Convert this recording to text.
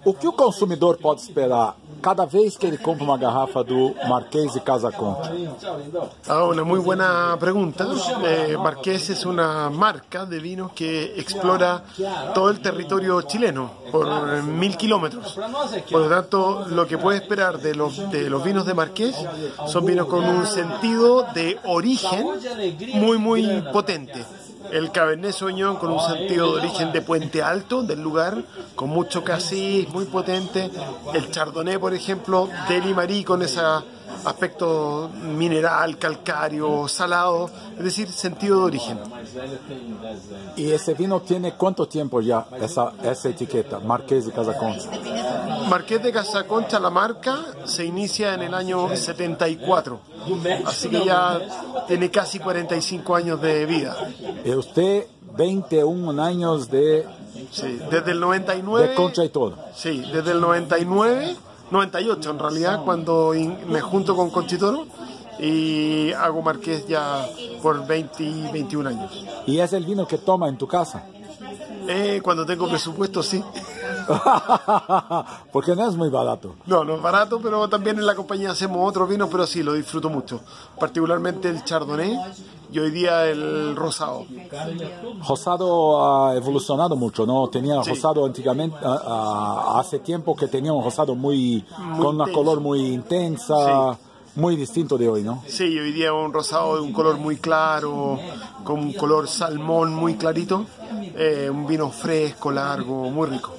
O que o consumidor pode esperar cada vez que ele compra uma garrafa do Marqués de Casa Concha? Una muy buena pregunta. Marqués es una marca de vinos que explora todo el territorio chileno por 1000 kilómetros. Por lo tanto, lo que puede esperar de los vinos de Marqués son vinos con un sentido de origen muy potente. El Cabernet Sauvignon con un sentido de origen de Puente Alto, del lugar, con mucho casis, muy potente. El Chardonnay, por ejemplo, de Limarí, con ese aspecto mineral, calcáreo, salado, es decir, sentido de origen. ¿Y ese vino tiene cuánto tiempo ya, esa etiqueta, Marqués de Casa Concha? Marqués de Casa Concha, la marca, se inicia en el año 74, así que ya tiene casi 45 años de vida. Y usted, 21 años de... Sí, desde el 99... De Concha y todo. Sí, desde el 99, 98 en realidad, cuando me junto con Conchitoro y hago Marqués ya por 21 años. ¿Y es el vino que toma en tu casa? Cuando tengo presupuesto, sí. Porque no es muy barato. No es barato, pero también en la compañía hacemos otros vinos, pero sí, lo disfruto mucho. Particularmente el Chardonnay y hoy día el Rosado. Rosado ha evolucionado mucho, ¿no? Tenía Sí. rosado antiguamente, hace tiempo que tenía un rosado con una color muy intensa, Sí. muy distinto de hoy, ¿no? Sí, hoy día un rosado de un color muy claro, con un color salmón muy clarito. Un vino fresco, largo, muy rico.